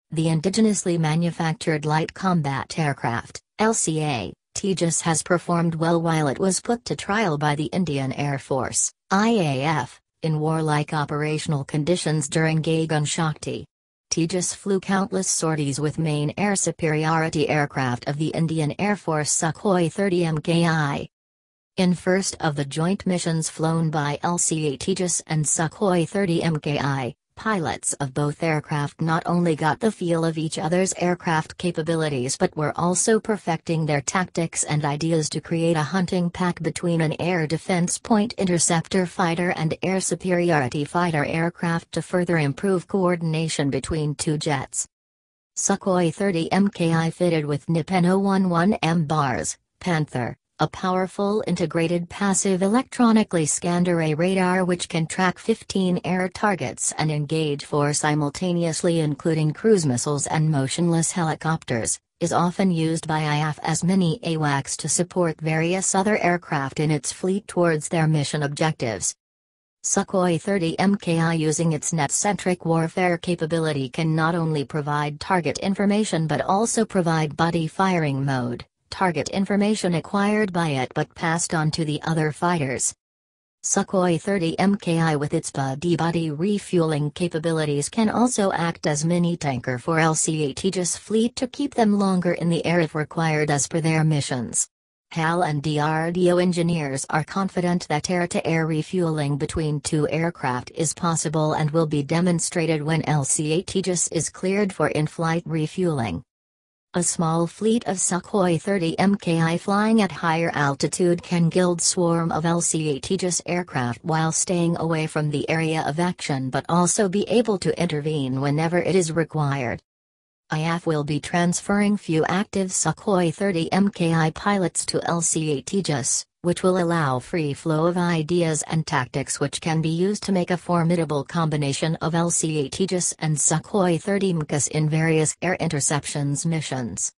The indigenously manufactured light combat aircraft, LCA-Tejas has performed well while it was put to trial by the Indian Air Force, IAF, in warlike operational conditions during Gagan Shakti. Tejas flew countless sorties with main Air Superiority aircraft of the Indian Air Force Sukhoi-30MKI. In first of the joint missions flown by LCA-Tejas and Sukhoi-30MKI, pilots of both aircraft not only got the feel of each other's aircraft capabilities but were also perfecting their tactics and ideas to create a hunting pack between an Air Defence Point Interceptor fighter and Air Superiority fighter aircraft to further improve coordination between two jets. Sukhoi-30MKI fitted with NIIP N011M Bars, Panther, a powerful integrated passive electronically scanned array radar which can track 15 air targets and engage 4 simultaneously, including cruise missiles and motionless helicopters, is often used by IAF as Mini-AWACS to support various other aircraft in its fleet towards their mission objectives. Sukhoi-30MKI, using its net-centric warfare capability, can not only provide target information but also provide buddy firing mode. Target information acquired by it but passed on to the other fighters. Sukhoi-30MKI with its buddy-buddy refueling capabilities can also act as mini-tanker for LCA-Tejas fleet to keep them longer in the air if required as per their missions. HAL and DRDO engineers are confident that air-to-air refueling between two aircraft is possible and will be demonstrated when LCA-Tejas is cleared for in-flight refueling. A small fleet of Sukhoi-30MKI flying at higher altitude can gild swarm of LCA-Tejas aircraft while staying away from the area of action but also be able to intervene whenever it is required. IAF will be transferring few active Sukhoi-30MKI pilots to LCA-Tejas, which will allow free flow of ideas and tactics which can be used to make a formidable combination of LCA-Tejas and Sukhoi-30MKIs in various air interceptions missions.